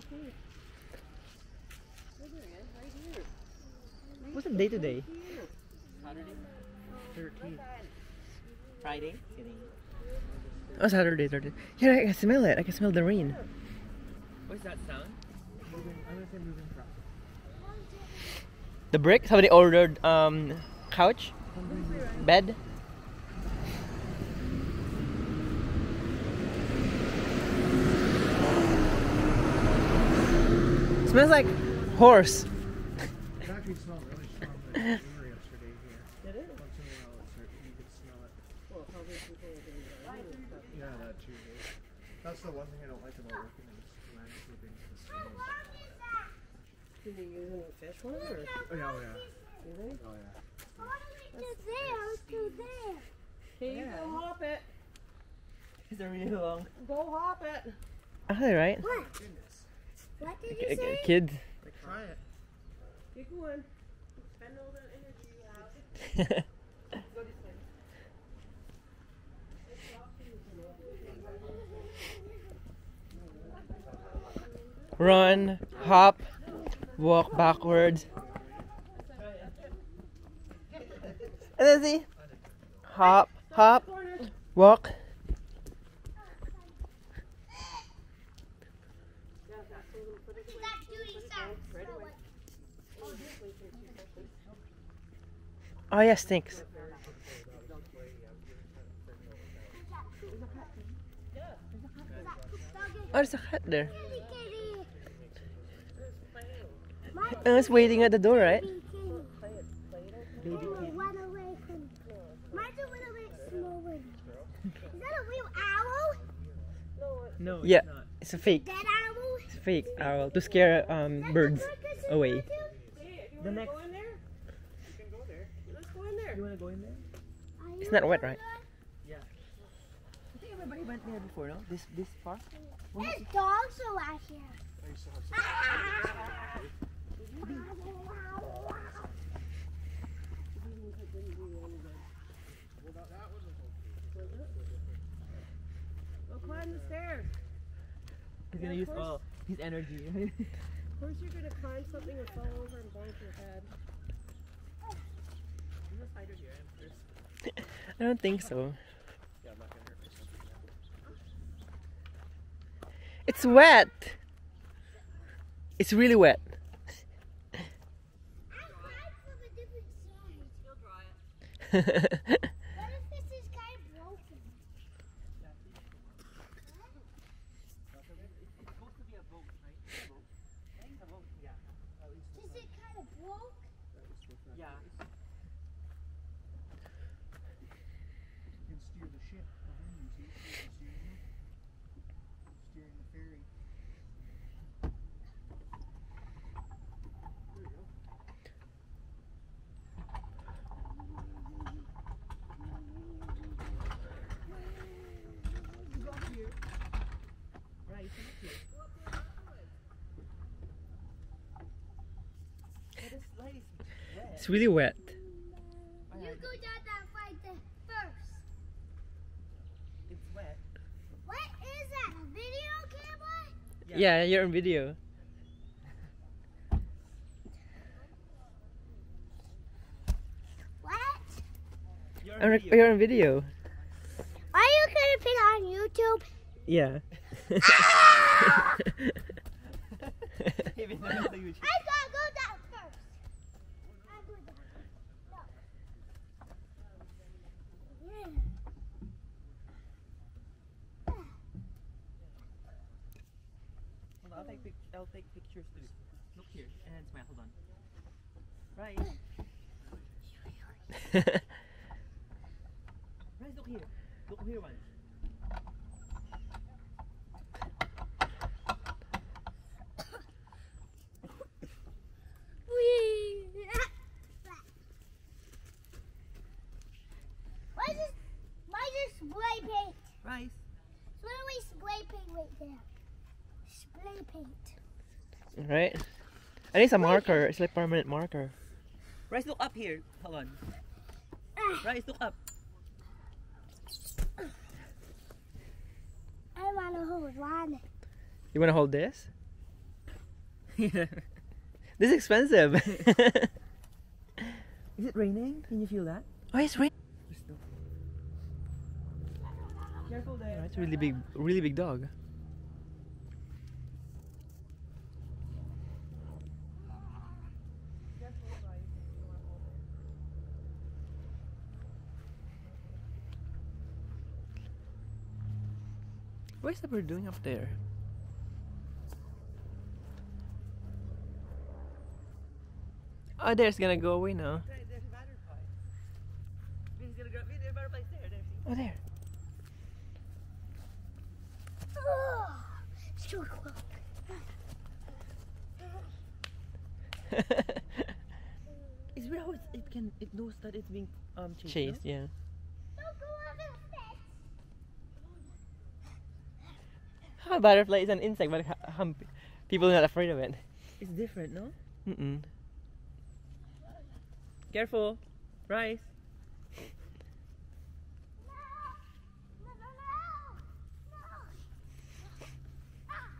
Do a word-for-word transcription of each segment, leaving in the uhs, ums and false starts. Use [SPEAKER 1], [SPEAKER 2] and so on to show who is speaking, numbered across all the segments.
[SPEAKER 1] What's the day today?
[SPEAKER 2] Saturday? thirteenth. Friday? Kidding.
[SPEAKER 1] Oh, Saturday, Saturday. Yeah, I can smell it. I can smell the rain.
[SPEAKER 2] What's that sound?
[SPEAKER 3] Moving, I'm gonna say moving truck.
[SPEAKER 1] The brick? Somebody ordered um couch? Bed? Smells like horse.
[SPEAKER 3] It actually smelled really strong like brewer yesterday here.
[SPEAKER 2] Did it?
[SPEAKER 3] Once in a while it's hurt, you could smell it.
[SPEAKER 2] Well, probably people are doing that.
[SPEAKER 3] Yeah, that too. Dude. That's the one thing I don't like about working in this landscaping. Is the smell.
[SPEAKER 2] Can you use any fish one or?
[SPEAKER 3] Oh yeah, oh yeah.
[SPEAKER 2] Do they?
[SPEAKER 3] Oh yeah.
[SPEAKER 2] Hey, you
[SPEAKER 1] Yeah.
[SPEAKER 2] go hop it.
[SPEAKER 1] Is it really long?
[SPEAKER 2] Go hop it.
[SPEAKER 1] Oh, right?
[SPEAKER 4] What?
[SPEAKER 3] Goodness.
[SPEAKER 4] What did
[SPEAKER 1] K-
[SPEAKER 4] you
[SPEAKER 1] k-
[SPEAKER 4] say?
[SPEAKER 1] Kids.
[SPEAKER 3] Try it.
[SPEAKER 2] Keep going. Spend all that energy you have. Go this way.
[SPEAKER 1] Run, hop, walk backwards. And then see? Hop, hop, walk. Oh yeah, stinks. Oh, there's a cat there. I was waiting at the door, right?
[SPEAKER 4] Baby kitty. Run away from. Mine's a little bit smaller. Is that a real owl?
[SPEAKER 1] No, yeah, it's a fake.
[SPEAKER 4] That owl?
[SPEAKER 1] It's a fake owl to scare um birds away.
[SPEAKER 2] The
[SPEAKER 1] next-
[SPEAKER 2] Go in there.
[SPEAKER 3] You can go there.
[SPEAKER 2] Let's go in there.
[SPEAKER 1] You wanna go in there?
[SPEAKER 4] Are
[SPEAKER 1] It's
[SPEAKER 4] you
[SPEAKER 1] not wet,
[SPEAKER 4] gonna
[SPEAKER 1] right?
[SPEAKER 4] go?
[SPEAKER 1] Yeah. I think everybody went there before, no? This this park.
[SPEAKER 4] There's dogs around here.
[SPEAKER 3] I used to have some. Well, that, that was a
[SPEAKER 2] Go climb the stairs.
[SPEAKER 1] He's
[SPEAKER 2] Yeah,
[SPEAKER 1] gonna
[SPEAKER 2] of
[SPEAKER 1] use
[SPEAKER 2] course.
[SPEAKER 1] all his energy.
[SPEAKER 2] Of course you're gonna climb something and fall over and bonk your head. There's a spider here. I'm first.
[SPEAKER 1] I don't think so.
[SPEAKER 3] Yeah, I'm not gonna hurt myself.
[SPEAKER 1] It's wet. It's really wet.
[SPEAKER 4] I tried from a different side.
[SPEAKER 2] You'll dry it.
[SPEAKER 4] What if this is kind of broken? Is it kind of broke?
[SPEAKER 1] Yeah.
[SPEAKER 3] You can steer the ship behind you, see? You can steer it. Steering the ferry. There you go.
[SPEAKER 1] Right. It's really wet.
[SPEAKER 4] You go down that fight there first.
[SPEAKER 1] It's wet.
[SPEAKER 4] What is that? A video camera?
[SPEAKER 1] Yeah, you're on video.
[SPEAKER 4] What?
[SPEAKER 1] You're on, you're on video.
[SPEAKER 4] Are you gonna put it on YouTube?
[SPEAKER 1] Yeah.
[SPEAKER 4] I gotta go down first. I go down. No. Yeah.
[SPEAKER 1] Hold on, I'll take, pic I'll take pictures too. Look here and smile. Hold on. Right. Right, look here. Look here once.
[SPEAKER 4] Whee! Why is this? Why is this spray paint?
[SPEAKER 1] Rice.
[SPEAKER 4] It's literally spray paint right there. Spray paint.
[SPEAKER 1] Right. I need some marker. It's like permanent marker. Rice, look up here. Hold on.
[SPEAKER 4] Ah,
[SPEAKER 1] Rice, look up.
[SPEAKER 4] I wanna hold one.
[SPEAKER 1] You wanna hold this? Yeah.
[SPEAKER 5] This is expensive.
[SPEAKER 1] Is it raining? Can you feel that?
[SPEAKER 5] Oh, it's raining.
[SPEAKER 1] Careful there.
[SPEAKER 5] It's a really big, really big dog. What is the bird doing up there? Oh, there's gonna go away now.
[SPEAKER 1] There's a butterfly. He's gonna go. There's a butterfly there. There.
[SPEAKER 5] Oh, there.
[SPEAKER 4] Oh, so close.
[SPEAKER 1] It's weird how it's, it can. It knows that it's being um chased.
[SPEAKER 5] Chased,
[SPEAKER 1] no?
[SPEAKER 5] yeah.
[SPEAKER 4] Don't go over the fence.
[SPEAKER 5] A butterfly is an insect, but ha- hum- people are not afraid of it.
[SPEAKER 1] It's different, no?
[SPEAKER 5] Mm-mm.
[SPEAKER 1] Careful, Rice.
[SPEAKER 4] No, no, no, no, no. Ah.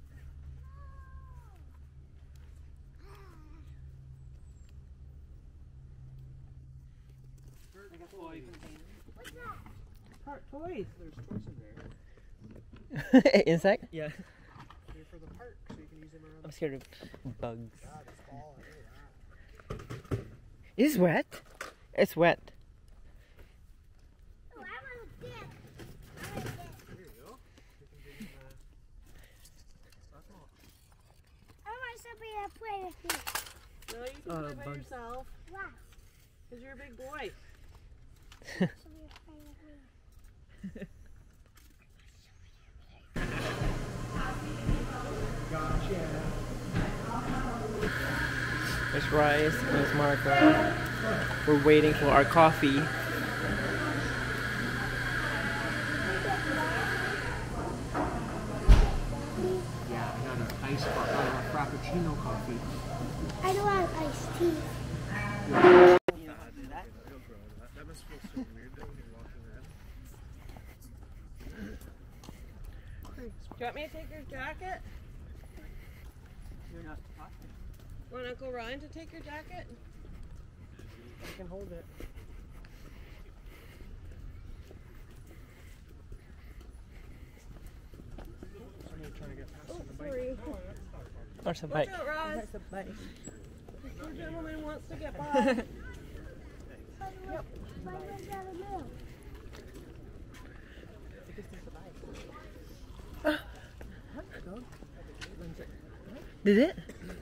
[SPEAKER 4] What's that?
[SPEAKER 1] Part toys.
[SPEAKER 3] There's toys in there.
[SPEAKER 5] Insect?
[SPEAKER 1] Yeah.
[SPEAKER 3] They're for the park, so you can use them around
[SPEAKER 5] I'm scared of bugs.
[SPEAKER 3] God, it's fall. Look at that.
[SPEAKER 5] Is it wet? It's wet.
[SPEAKER 4] Oh, I want to dip. I want to dip.
[SPEAKER 3] There you go. You can get in the... That's all.
[SPEAKER 4] I want somebody to play with me.
[SPEAKER 2] No, you can
[SPEAKER 1] Uh,
[SPEAKER 2] play by
[SPEAKER 1] bugs.
[SPEAKER 2] yourself.
[SPEAKER 4] Why?
[SPEAKER 2] Because you're a big boy.
[SPEAKER 4] Somebody to play with me.
[SPEAKER 5] There's Rice, there's Marco. We're waiting for our coffee.
[SPEAKER 3] Yeah, I got an ice uh, frappuccino coffee.
[SPEAKER 4] I don't want iced tea.
[SPEAKER 1] You know how to do that?
[SPEAKER 3] It'll grow that. That must feel so weird though when you're walking around.
[SPEAKER 2] Do you want me to take your jacket?
[SPEAKER 1] You're not talking.
[SPEAKER 2] Want Uncle Ryan to take your jacket?
[SPEAKER 1] I can hold it.
[SPEAKER 3] Somebody trying to get past
[SPEAKER 2] Oh,
[SPEAKER 3] on the bike.
[SPEAKER 2] sorry.
[SPEAKER 5] Or some
[SPEAKER 2] Watch
[SPEAKER 5] bike.
[SPEAKER 2] out, Roz.
[SPEAKER 1] That's a bite.
[SPEAKER 2] This poor gentleman wants to get by.
[SPEAKER 4] By the way, why was that a mill?
[SPEAKER 1] Because there's a bite.
[SPEAKER 5] Did it?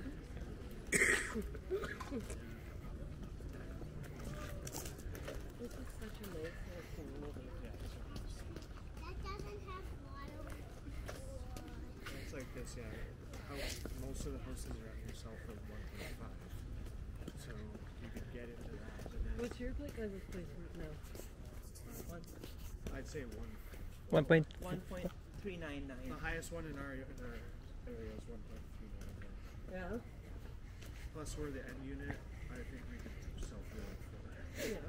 [SPEAKER 2] This is such a nice little community.
[SPEAKER 4] That doesn't have water.
[SPEAKER 3] It's like this, yeah. House, most of the houses around here sell for one point five. So you could get into that. And then
[SPEAKER 2] What's your place? Uh, this place no.
[SPEAKER 1] One,
[SPEAKER 3] I'd say one.
[SPEAKER 5] One point.
[SPEAKER 1] one point three nine nine.
[SPEAKER 3] The highest one in our, in our area is one point three nine.
[SPEAKER 2] Yeah.
[SPEAKER 3] Plus we're the end unit. I think we could sell for like four.
[SPEAKER 2] Yeah.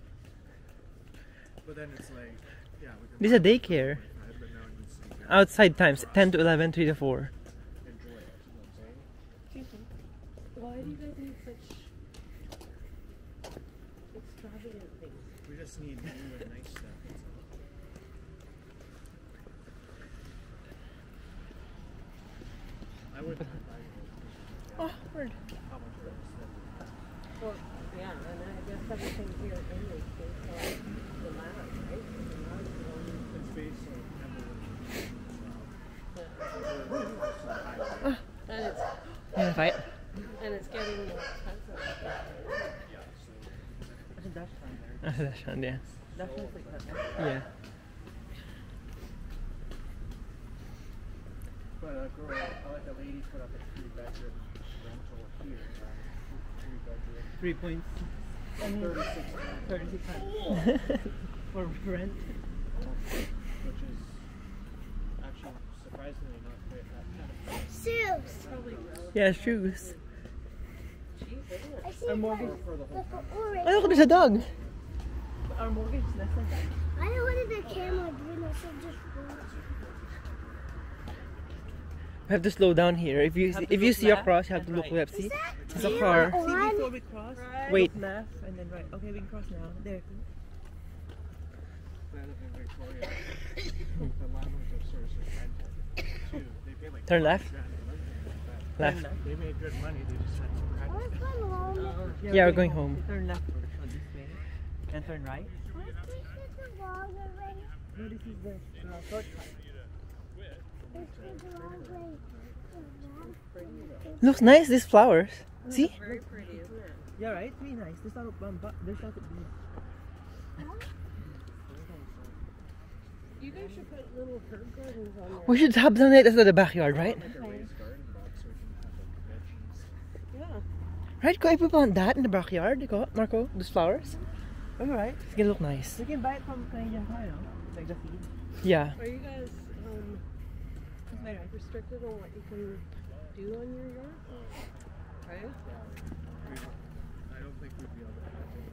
[SPEAKER 3] But then it's like, yeah, we could
[SPEAKER 5] This is a daycare.
[SPEAKER 3] but now it needs to be
[SPEAKER 5] Outside times ten to eleven, three to four.
[SPEAKER 3] enjoy it. You know what I'm saying?
[SPEAKER 2] Excuse me. Why do you guys need such extravagant things?
[SPEAKER 3] We just need new and nice stuff. That's all. I would.
[SPEAKER 5] Oh, word.
[SPEAKER 3] How much for this?
[SPEAKER 2] Well, yeah, and I guess everything here anyway is based on the land, right? The land is only
[SPEAKER 3] It's based on
[SPEAKER 2] the- and it's
[SPEAKER 5] You wanna fight?
[SPEAKER 2] and it's getting more expensive.
[SPEAKER 1] There's a dash line there.
[SPEAKER 5] Ah, that's fun, yeah.
[SPEAKER 1] Dash line's like that.
[SPEAKER 5] Yeah.
[SPEAKER 3] But a girl, I like a lady put up a three bedroom rental here. Right? Three bedroom.
[SPEAKER 1] Three points.
[SPEAKER 3] thirty-six
[SPEAKER 1] thirty-six for rent.
[SPEAKER 3] which is actually surprisingly not quite that bad.
[SPEAKER 4] Shoes.
[SPEAKER 5] Yeah, shoes.
[SPEAKER 4] I see
[SPEAKER 1] Our
[SPEAKER 4] a
[SPEAKER 1] mortgage,
[SPEAKER 3] For the whole
[SPEAKER 4] like an orange.
[SPEAKER 5] Oh, look, there's a dog.
[SPEAKER 1] our mortgage is less than that.
[SPEAKER 4] I don't want the camera doing this. So just watch.
[SPEAKER 5] We have to slow down here. If you
[SPEAKER 1] You have to
[SPEAKER 5] if you
[SPEAKER 1] look
[SPEAKER 5] see a
[SPEAKER 1] left
[SPEAKER 5] cross, you have to
[SPEAKER 1] and
[SPEAKER 5] look
[SPEAKER 1] right.
[SPEAKER 5] left. See,
[SPEAKER 4] Is that
[SPEAKER 5] there's a
[SPEAKER 4] you
[SPEAKER 5] car.
[SPEAKER 1] See,
[SPEAKER 4] on?
[SPEAKER 1] before we cross,
[SPEAKER 2] Right.
[SPEAKER 5] Wait.
[SPEAKER 1] look left and then right. Okay, we can cross now. There.
[SPEAKER 3] Then in Victoria, the landlords upstairs are rented too. They pay like
[SPEAKER 5] Turn left.
[SPEAKER 3] grand a month for that.
[SPEAKER 5] Left.
[SPEAKER 1] Turn left.
[SPEAKER 3] They made good money. They just had some credit.
[SPEAKER 4] Let's go home.
[SPEAKER 5] Yeah, we're going home.
[SPEAKER 1] Turn left first, so this way. And turn right.
[SPEAKER 4] Let's take the wrong way.
[SPEAKER 1] No, this is the uh, shortcut.
[SPEAKER 4] Let's take the wrong way.
[SPEAKER 5] Looks nice. These flowers. See?
[SPEAKER 2] Very pretty, isn't it?
[SPEAKER 1] Yeah, right? It's really nice. There's not a um, but there's not a
[SPEAKER 2] You guys should put little herb gardens on there.
[SPEAKER 5] We should have done it after the backyard, right?
[SPEAKER 3] Like a raised garden box so we can have like veggies.
[SPEAKER 2] Yeah.
[SPEAKER 5] Right? Ko, if we plant that in the backyard, ko, Marco, those flowers,
[SPEAKER 1] Alright.
[SPEAKER 5] it's gonna look nice.
[SPEAKER 1] We can buy it from Canadian Tire, no? Like the seed.
[SPEAKER 5] Yeah.
[SPEAKER 2] Are you guys um,
[SPEAKER 1] That's my right.
[SPEAKER 2] restricted on what you can do on your yard? Right?
[SPEAKER 3] We, I don't think we'd be able to plant any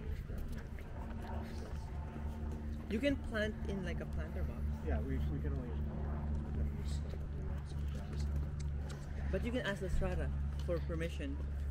[SPEAKER 1] You can plant in like a planter box.
[SPEAKER 3] Yeah, we, we can only use some grass.
[SPEAKER 1] But you can ask the strata for permission